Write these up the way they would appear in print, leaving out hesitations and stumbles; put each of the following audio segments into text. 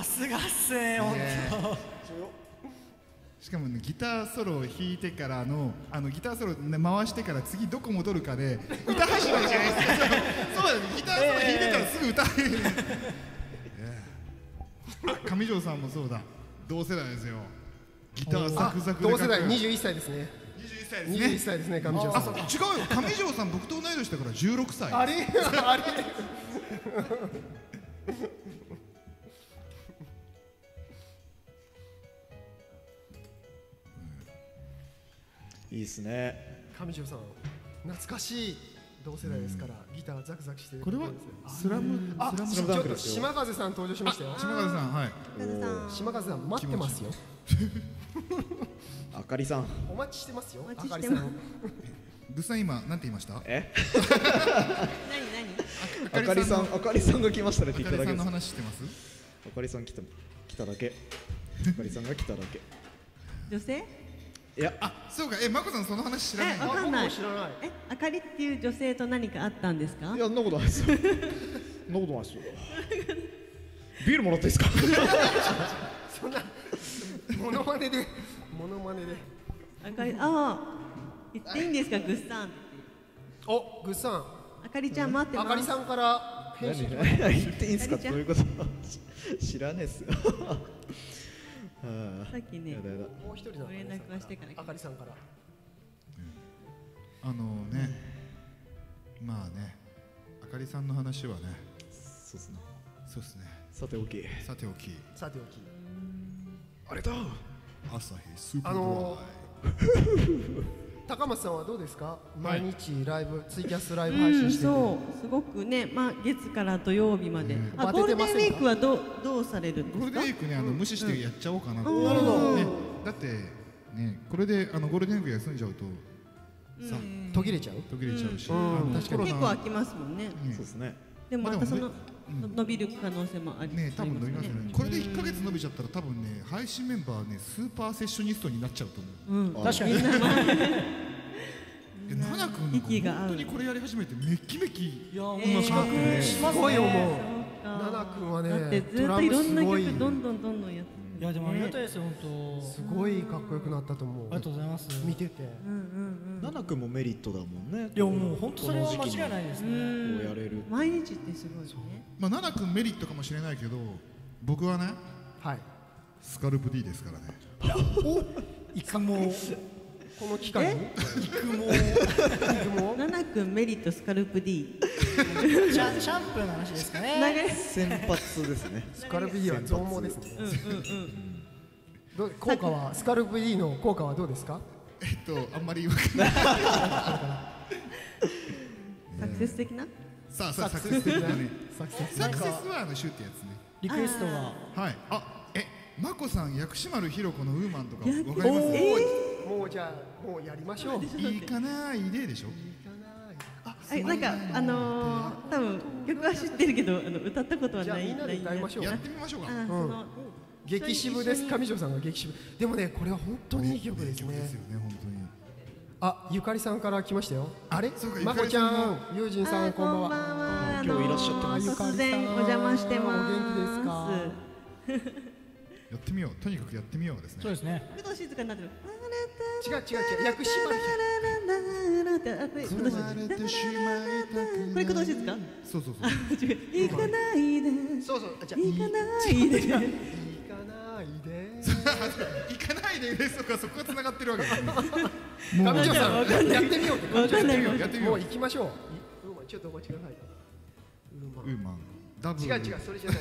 さすがっすね、本当。 しかもね、ギターソロを弾いてからのギターソロ、ね、回してから次どこ戻るかで歌始まりじゃないですか。そうだね、ギターソロ弾いてたらすぐ歌える。上条さんもそうだ、同世代ですよ。ギターザクザクで同世代21歳ですね。 21歳ですね。 21歳ですね、上条さん。 違うよ、上条さん僕と同い年だから16歳。 あれあれいいっすね。 上条さん懐かしい同世代ですから、ギターザクザクしてる。 これはスラムあ、 スちょっとラムダンクですよ。 島風さん登場しましたよ。 島風さん、はい。 島風さん待ってますよ。 あかりさん。 お待ちしてますよ。 おあ待ちしてますかりさん。 ぐっさん今なんて言いました？ え？ 何あかりさん、あかりさんが来ましたねってあかりさんの言っただけです。 話知ってます？ あかりさん来ただけ。あかりさんが来ただけ。 女性？ いや、 そうか、まこさんその話知らないの？ わかんない。 知らない。 あかりっていう女性と何かあったんですか？ いや、そんなことないですよ。そんなことないですよ。ビールもらっていいですか？ そんなモノマネであかり、ああ、言っていいんですか、ぐっさん。 お、ぐっさん、 あかりちゃん待ってます。 あかりさんから返信。 言っていいんですか？ あかりちゃんどういうこと？知らねえっすよ。 さっきね、 やだやだ。 もう一人のご連絡はしてから。 あかりさんから。 ね、まあね、あかりさんの話はね、 そうっすね。 そうですね。 さておき。 さておき、 さておき。 あれだ。 朝日スーパード高松さんはどうですか？ はい毎日ライブ、ツイキャスライブ配信していて。 そう、すごくね、まあ月から土曜日まで。あ、ゴールデンウィークはどうされるんですか？ ゴールデンウィークね、無視してやっちゃおうかなと。 なるほどね、だってね、これでゴールデンウィーク休んじゃうとさ、 途切れちゃう。 途切れちゃうし、 確かに結構空きますもんね。 そうですね。 でもまたまあでも伸びる可能性もありね、多分伸びますよね。これでうん 1ヶ月伸びちゃったら多分ね、配信メンバーね、スーパーセッショニストになっちゃうと思う。 確かに。 ナナ君なんか息が合う本当にこれやり始めてメキメキいや、 うまくなってね。 すごい思う。 ナナナ君はね、 だってずっドラムといろんなすごい曲どんどんやってる。 いやでもありがたいですよ、本当。 すごいかっこよくなったと思う。 ありがとうございます。 見てて。 ナナ君もメリットだもんね。 いやもう本当それは間違いないですね。 こうやれる。 毎日ってすごいよね。 まあナナ君メリットかもしれないけど、僕はね、 はい。 スカルプ D ですからね。 育毛。 この期間に。 ナナ君メリットスカルプ D。 シャンプーの話ですかね。 流れ。 先発ですね。 スカルプ D は増毛ですね。効果はスカルプ D の効果はどうですか？ あんまり分かんない。 サクセス的な？ さあ、サクセス的なね。 サクセス。 サクセスはシュってやつね。 リクエストが。 はい。まこさん、薬師丸ひろ子のウーマンとかわかります？ もうじゃあもうやりましょう。 いいかないででしょ。 なんか多分曲は知ってるけど歌ったことはない。 じゃあみんなで歌いましょう。 やってみましょうか。 激渋です。上条さんが激渋。でもね、これは本当にいい曲ですね。 ですよね、本当に。 あ、ゆかりさんから来ましたよ。あれ？ そうかまこちゃん、ゆうじんさん、こんばんは。 今日いらっしゃってます。 突然お邪魔してます。 お元気ですか？ やってみよう。とにかくやってみようですね。 そうですね。 工藤静香になってる。 違う、薬師丸ひろ。 これ工藤静香？ そう。 行かないで。 そう、じゃあ行かないで。 行かないで。 行かないでですとか、そこが繋がってるわけですね。 上条さん、やってみようって。 わかんない。 やってみよう。 もう行きましょう。ちょっとお待ちください。 ウーマン。ダブル。 違う、それじゃない。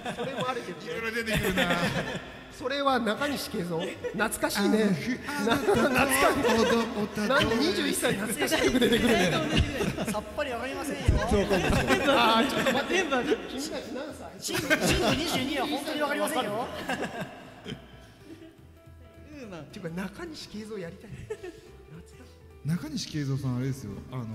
それもあるけど。 いろいろ出てくるな。 それは中西慶三。懐かしいね。懐かしい。なんで21歳懐かしい曲出てくるね。 さっぱりわかりませんよ。 ああ、ちょっと待って。 全部君たち何歳？ シング22は本当にわかりませんよ。 っていうか中西慶三やりたい。 中西慶三さんあれですよ。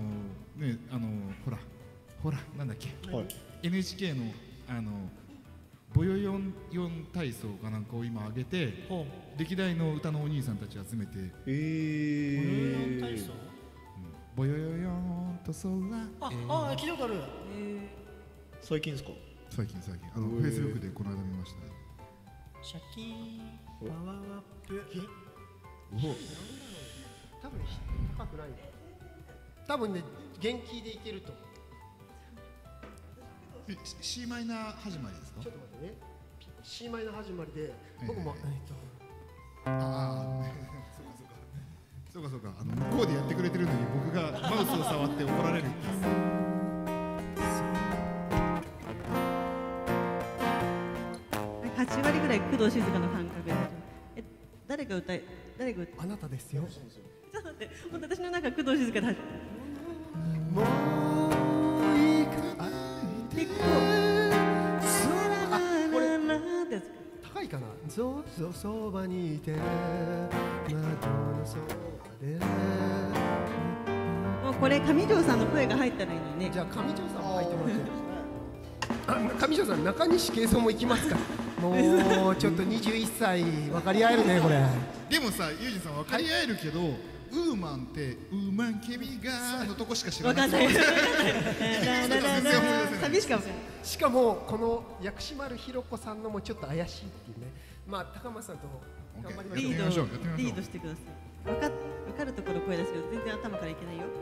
ほらなんだっけ。NHK のボヨヨン体操かなんかを今上げて、歴代の歌のお兄さんたち集めて、 体操？ ボヨヨヨンと空。 聞いたことある。 最近ですか？ 最近フェイスブックでこの間見ましたね。 シャキーンパワーアップ。 多分高くない。多分ね元気でいけると思う。 C マイナー始まりですか？ ちょっと待ってね。C マイナー始まりで僕もああそうか向こうでやってくれてるのに僕がマウスを触って怒られる。 8割ぐらい工藤静香の感覚で。誰が歌あなたですよ。 ちょっと待って、本当私の中工藤静香だ。 もういいか結構これってやつ。 高いかな。そばにいて窓のそばで。 もうこれ上条さんの声が入ったらいいのにね。 じゃあ上条さんも入ってもらって。上条さん中西圭三も行きますか。もうちょっと21歳分かり合えるねこれ。 でもさユージさん分かり合えるけど、ウーマンってウーマン君がのとこしか知らない。 わかんない。 全然思い出せない。 寂しかもしれない。 しかもこの薬師丸ひろ子さんのもちょっと怪しいっていうね。まあ高松さんと頑張りましょう。 リやってみましょうやってみましょうードしてください。分かるところ声出すけど全然頭からいけないよ。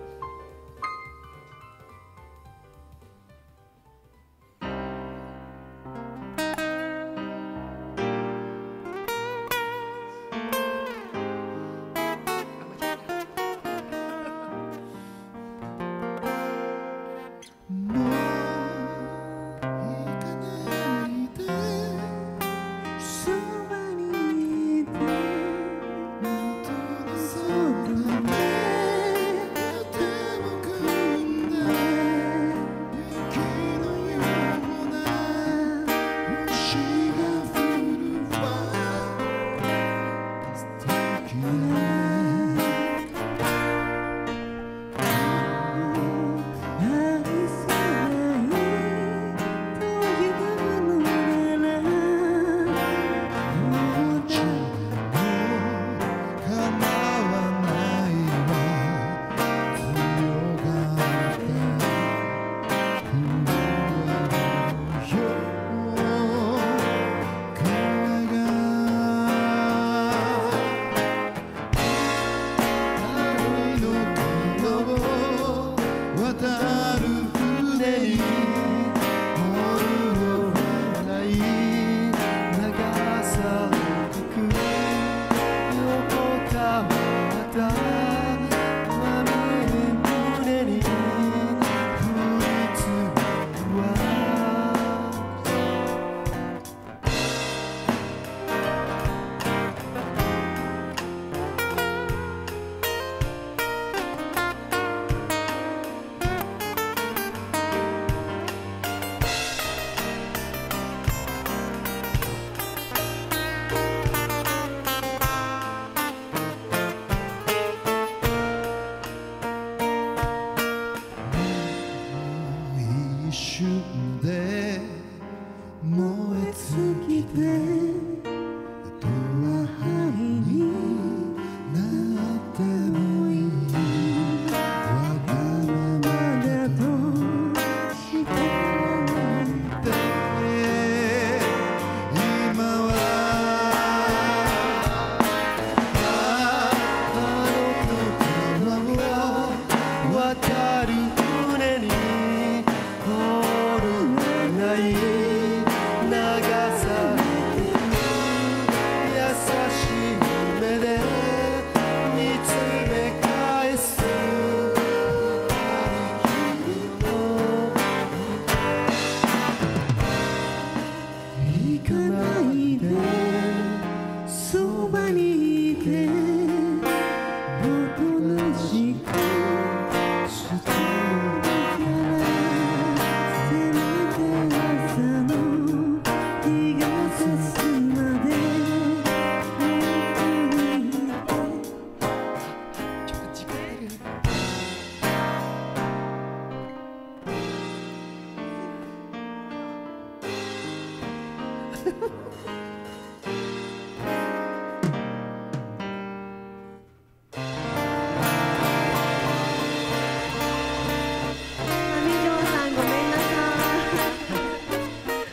上条さんごめんなさい。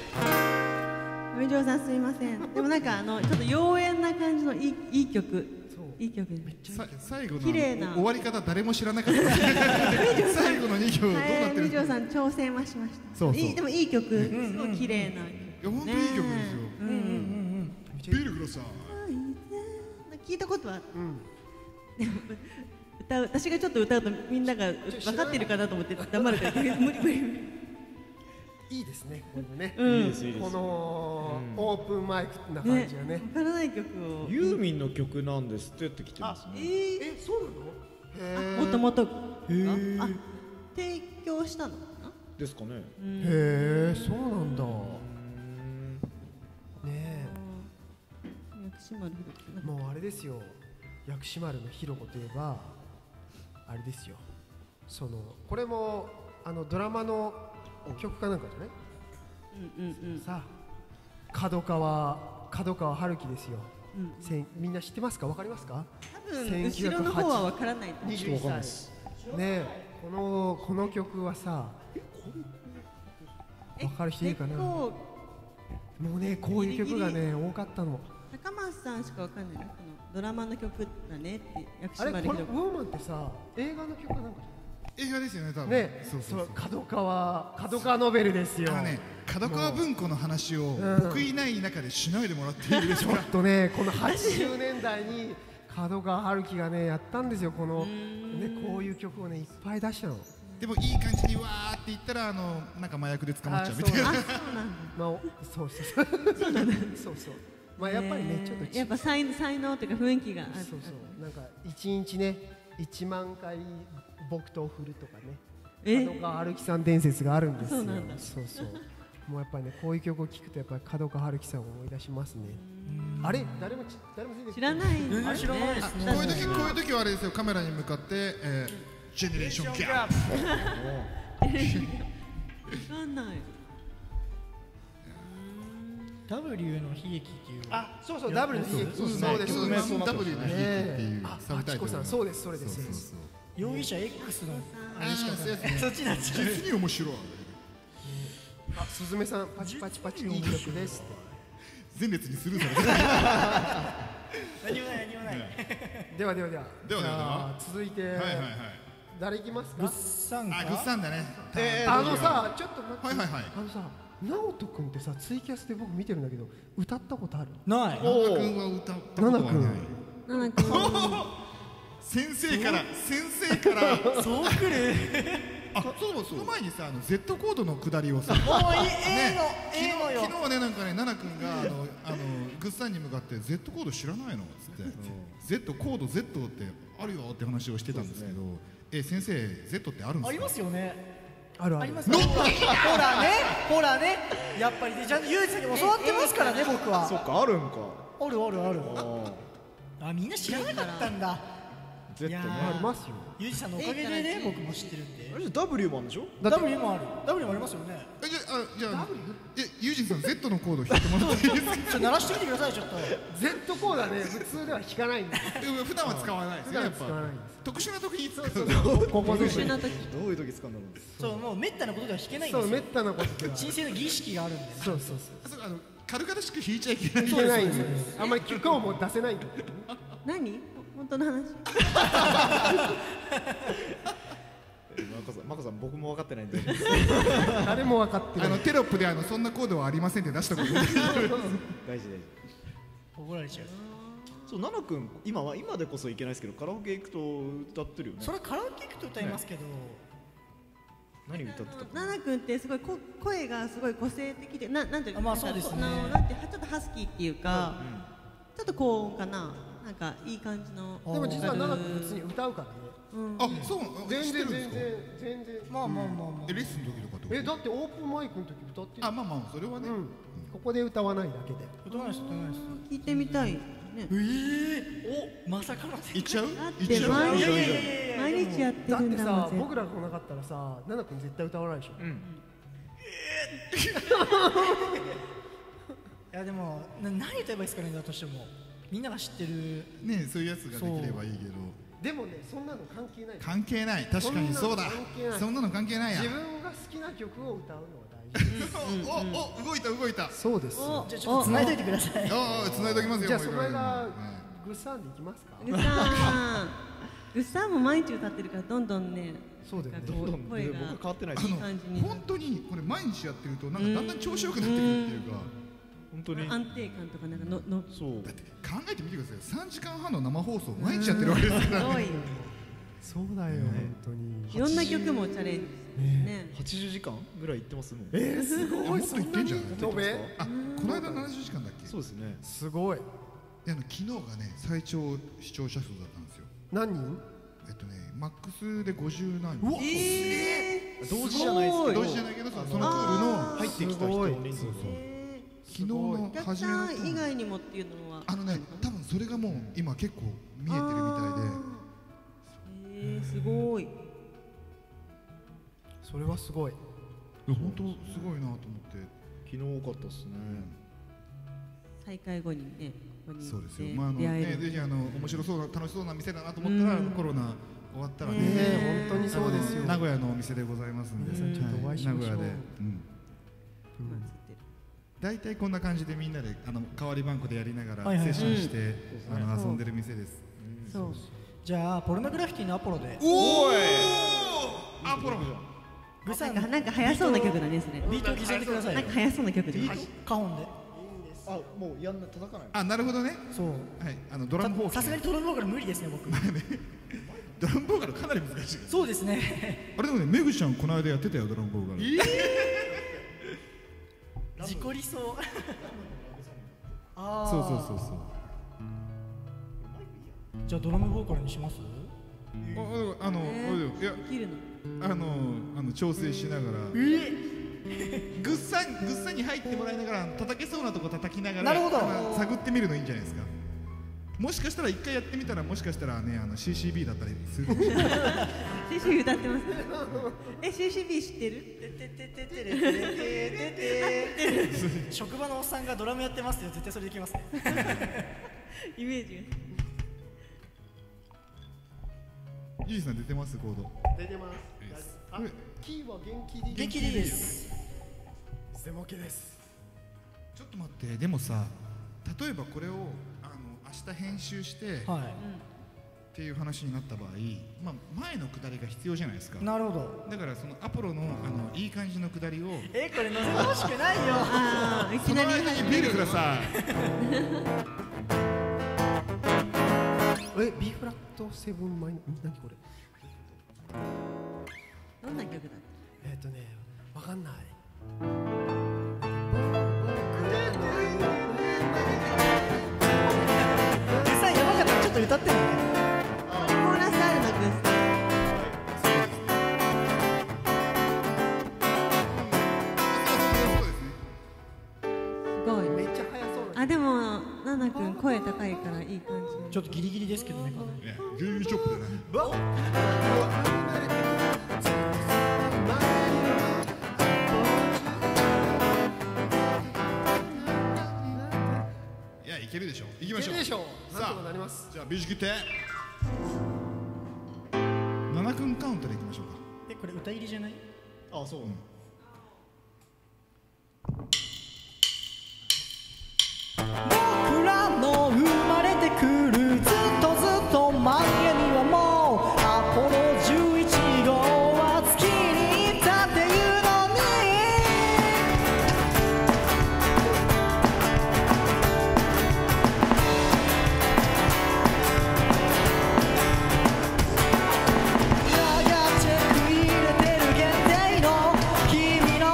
ません。でもなんかちょっと妖艶な感じのいい曲。いい曲。 最後の綺麗な終わり方誰も知らなかった最後の2行どうなってるみじょうさん挑戦はしました。 そうでもいい曲、すごい綺麗な。 いや本当にいい曲ですよ。ビールください。 聞いたことは。私がちょっと歌うとみんなが分かってるかなと思って黙るから無理。 いいですね、このね、こいいですのオープンマイクな感じがね。 分からない曲を。 ユーミンの曲なんですってって来てますね。 そうなの？ もともと提供したのかな。 ですかね。 へえ、そうなんだ。ね薬師丸ひろえ、もうあれですよ。薬師丸のひろ子といえばあれですよ。これもドラマの曲かなんかじゃない？さあ、角川春樹ですよ。みんな知ってますか？わかりますか？ 多分後ろの方はわからないと思う。 21歳。ねえ、この曲はさ、わかる人いるかな？もうね、こういう曲がね多かったの。 高松さんしかわかんない。ドラマの曲だねって薬師あれ、 丸ひろ子。 これウォーマンってさ、映画の曲かなんか映画ですよね、多分。 ね、そう角川ノベルですよ。 角川文庫の話を僕いない中でしないでもらっていいですか？ ちょっとね、この80年代に角川春樹がねやったんですよ。こういう曲をねいっぱい出したの。 でもいい感じにわーって言ったらなんか麻薬で捕まっちゃうみたいな。 そう。まあやっぱりね、ちょっとやっぱ才能というか雰囲気がある。 そうなんか1日ね1万回木刀振るとかね、角川春樹さん伝説があるんですよ。そうもうやっぱりね、こういう曲を聴くとやっぱり角川春樹さんを思い出しますね。あれ、誰も知らない。 知らないですね。 こういう時はあれですよ、カメラに向かってジェネレーションギャップ。 わかんない。 W の悲劇っていう。 そう W の悲劇。そうです。 W の悲劇っていうサブタイトル。 そうです、それです。 容疑者 X のあれしかそっちになっちゃう。 実に面白い。 すずめさん、パチパチパチいい曲です。 前列にスルーされて。 何もない。 では続いて誰いきますか？ グッサンか。 グッサンだね。 ちょっと待って。直人君ってさ、ツイキャスで僕見てるんだけど歌ったことある？ ない。 奈々君は歌ったことはない。 奈々君。 先生からそう来る。 その前にさ、Z コードの下りをさ、 もう昨日日ね、なんかね、奈々君がグッサンに向かって Z コード知らないのっつって、Z コード Z ってあるよって話をしてたんですけど、先生 Z ってあるんですか？ ありますよね。 ある。 ほらね。やっぱりね、ちゃんとユージさんに教わってますからね、僕は。 そっか、あるんか。 ある。みんな知らなかったんだ。 Z ね。 ありますよ。 ユージさんのおかげでね、僕も知ってるんで。 あれ W もあるんでしょ？ W もある。W もありますよね。 じゃあユージンさん Z のコード弾いてもらっていいですか？ 鳴らしてみてください、ちょっと。 Z コードはね、普通では弾かないんです。 普段は使わないですね。やっぱ特殊な時に使う。 ここで特殊な時。 どういう時使うんだろう。 そう、もうめったなことでは弾けないんそう、 ですよ。 めったなことでは神聖の儀式があるんで。 そう軽々しく弾いちゃいけない。 弾けないんですよ。あんまり曲をも出せないんだ。 何？本当の話？ マコさん、僕も分かってないんで。 誰も分かってない。 テロップでそんなコードはありませんって出したことない。 大事。 怒られちゃう。 そう、奈々君、今でこそいけないですけど、カラオケ行くと歌ってるよね。 それカラオケ行くと歌いますけど。 何歌ってたか。 奈々君ってすごい声がすごい個性的で、なんていうか、 まあそうですね。 なんてちょっとハスキーっていうか、ちょっと高音かな。なんかいい感じの。 でも実は奈々君普通に歌うからね。 そう、 全然。 まあ。 レッスンの時とかってこと？ だってオープンマイクの時歌ってる。 まあそれはね。 ここで歌わないだけで。 歌わないです。 聞いてみたいね。 お、まさかの。 行っちゃう？ だって毎日やってるんだもん。 だってさ、僕らが来なかったらさ、奈々君絶対歌わないでしょ。 いやでも何歌えばいいですかね、だとしてもみんなが知ってるね、そういうやつができればいいけど。 でもねそんなの関係ない。 関係ない。確かにそうだ。そんなの関係ないや。 自分が好きな曲を歌うのは大事。 お、動いた。 そうです。 じゃあちょっと繋いどいてください。 繋いどきますよ。 じゃあその間グッサンでいきますか。 グッサンも毎日歌ってるからどんどんね。 そうだよね。 声が僕は変わってないです。 いい感じに。 本当にこれ毎日やってるとなんかだんだん調子よくなってくるっていうか。 本当に安定感とかなんかのそうだって考えてみてください。3時間半の生放送毎日やってるわけですからすごい。 そうだよ本当に。 いろんな曲もチャレンジしてね。 80時間ぐらい行ってますもん。 すごい。 もっと言ってんじゃん。 延べ？ あ、この間70時間だっけ？ そうですね。 すごい。 昨日がね最長視聴者数だったんですよ。 何人？ マックスで50何人。 同時じゃないですけど。 同時じゃないけどそのクールの入ってきた人の人数。 昨日のお客初めのさん以外にもっていうのは多分それがもう今結構見えてるみたいで。 すごい。 それはすごい。 本当すごいなと思って。 昨日多かったですね。 大会後にね。 そうですよ。ぜひ面白そうな楽しそうな店だなと思ったらコロナ終わったらね。 本当にそうですよ。 名古屋のお店でございますんで。 皆さんちょっとお会いしましょう。 名古屋で。大体こんな感じでみんなで代わり番号でやりながらセッションして遊んでる店です。 そう。じゃあポルノグラフィティのアポロで。 おー！アポロ。 グサンなんか速そうな曲だねそれ。 ビートを刻んでください。 なんか速そうな曲で。 カホンで。 あ、もうやんない叩かない。 あ、なるほどね。 そう。 はい、ドラムボーカル。 さすがにドラムボーカル無理ですね僕。 ドラムボーカルかなり難しい。 そうですね。 あれでもね、メグちゃんこの間やってたよドラムボーカル。 事故りそう。 ああ。そう。 じゃあドラムボーカルにします？ いや切るの。 調整しながら。グッサンに入ってもらいながら叩けそうなとこ叩きながら探ってみるのいいんじゃないですか。もしかしたら一回やってみたらもしかしたらねCCB だったりするかもしれない。 CCB 歌ってます。CCB 知ってる？ 職場のおっさんがドラムやってますよ。絶対それできますね。 イメージが。ゆうじさん出てますコード。 出てます。キーは元気でいいです。 ゼモケです。 ちょっと待って、でもさ、例えばこれを明日編集して、っていう話になった場合、前のくだりが必要じゃないですか。 なるほど。 だからそのアポロのいい感じのくだりを。 これ載せてほしくないよ。 その間にビールください。 B フラット7マイナ何これ？ どんな曲だ？ わかんない。 実際やばかったらちょっと歌ってみて。 コーラスあるのグッサン。すごい。 めっちゃ速そうな。 でもナナ君声高いからいい感じ。 ちょっとギリギリですけどね。 ギリギリチョップでね。いけるでしょ。行きましょう。 さあ、なります。 じゃあビージ決定。7分カウントでいきましょうか。 これ歌入りじゃない？ あ、そう。 僕らの生まれてくるずっと前にはもうアポロ11号は月に行ったっていうのに。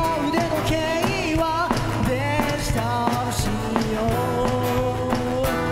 君の腕時計はデジタル仕様。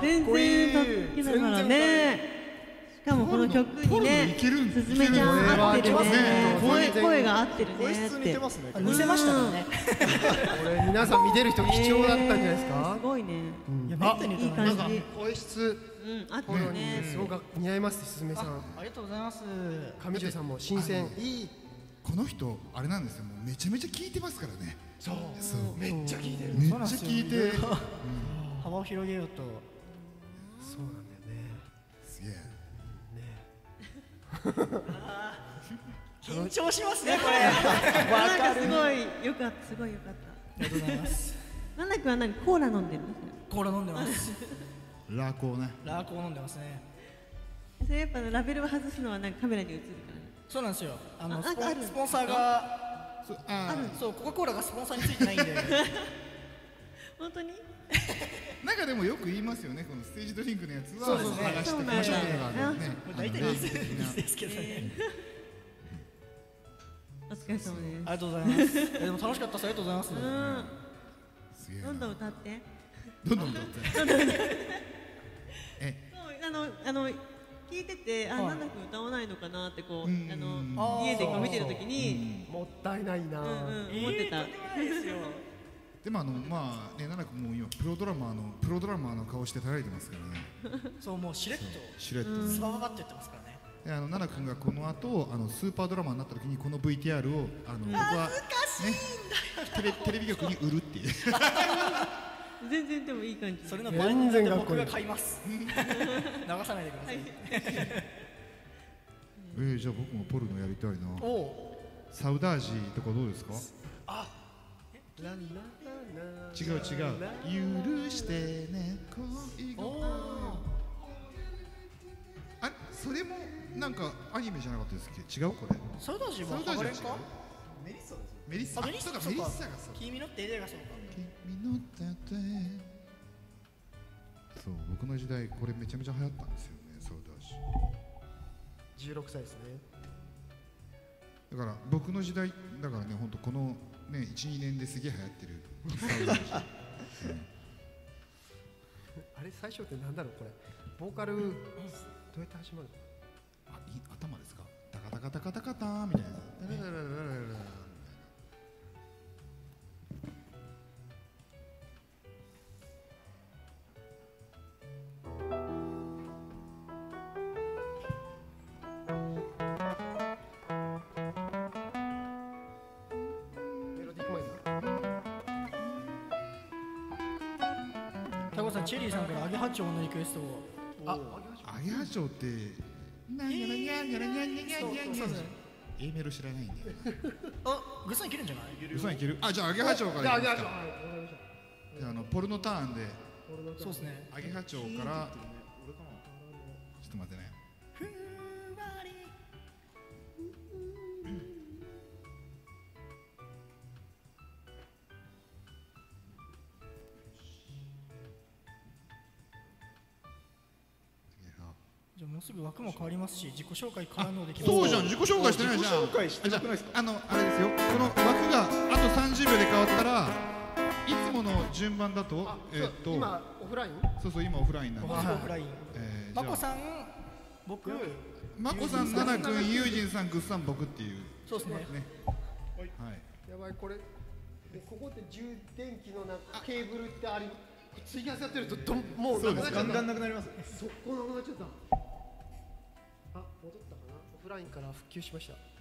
全然歌ってだからね。しかもこの曲にね、すずめちゃん合ってるね。声が合ってるね。 声質似てますね。 似せましたからね。 これ皆さん見てる人貴重だったんじゃないですか。 すごいね。 いやめったにいい歌わない。 感じ。 声質合ってるね。 すごく似合いますすずめさん。 ありがとうございます。 上条さんも新鮮。いい。 この人あれなんですよ、もうめちゃめちゃ聞いてますからね。 そうめっちゃ聞いてる。 めっちゃ聞いて、 幅を広げようと。 そうなんだよね。 すげえ。 緊張しますねこれ。 なんかすごいよかった、すごいよかった。 ありがとうございます。 なんだくは何コーラ飲んでるの？ コーラ飲んでます。 ラーコーね。 ラーコー飲んでますね。 それやっぱラベルを外すのはなんかカメラに映るからね。 そうなんですよ。 なんかあるスポンサーがそうコカ・コーラがスポンサーについてないんで。 本当に？ なんかでもよく言いますよね、このステージドリンクのやつはそうですね流してきましょうっていうのがあるね。 大体水ですけどね。 お疲れ様です。 ありがとうございます。でも楽しかったです。ありがとうございます。 すげえな。 どんどん歌って。 どんどん歌って。 聞いてて、あ、なんだか歌わないのかなってこう、 ん家でこう見てるときに、 もったいないな。 思ってた。 でもまあね、奈々君も今プロドラマーの顔して叩いてますからね。 そうもうしれっとしれっと。 スバババって言ってますからね。 で奈々君がこの後スーパードラマーになった時にこの VTR を僕はねテレビ局に売るっていう。 全然でもいい感じ。 それの倍になって僕が買います。流さないでください。 じゃあ僕もポルノやりたいな。サウダージとかどうですか？違う。許してね恋心。あれそれもなんかアニメじゃなかったですっけ？違うこれ。 サウダージもハガレンか？ メリッサですよ。メリッサ。 メリッサそうかメリッサがそう。 君のって映画そうか。 君の手で。そう僕の時代これめちゃめちゃ流行ったんですよね、サウダージ。 16歳ですね。 だから僕の時代だからね、本当このね 1,2 年ですげえ流行ってるサウダージ。 あれ最初ってなんだろうこれ。ボーカルどうやって始まるの？ 頭ですか？タカタカタカタカターみたいな。 タコさんチェリーさんからアゲハチョウのリクエストを。 アゲハチョウってなにゃらにゃにゃらにゃにゃにゃにゃにゃ。A メロ知らないんで。 あ、グッサンいけるんじゃない？ グッサンいける？あ、じゃあアゲハチョウからいきますか。じゃあポルノターンで。 そうですね。 アゲハチョウから。ちょっと待ってね。 じゃあもうすぐ枠も変わりますし、自己紹介からのできます。 そうじゃん、自己紹介してないじゃん。 自己紹介してなくないですか？ あれですよ、この枠があと30秒で変わったらいつもの順番だと今オフライン？ そう今オフラインなんで。 オフライン。マコさん、僕、 マコさん、ナナ君、ユージンさん、グッさん、僕っていう。 そうですね。 はい。 やばいこれここって充電器のケーブルってあり。ツイキャスやってるともうなくなっちゃった。 ガンガンなくなります。 そこなくなっちゃった。あ、戻ったかな。オフラインから復旧しました。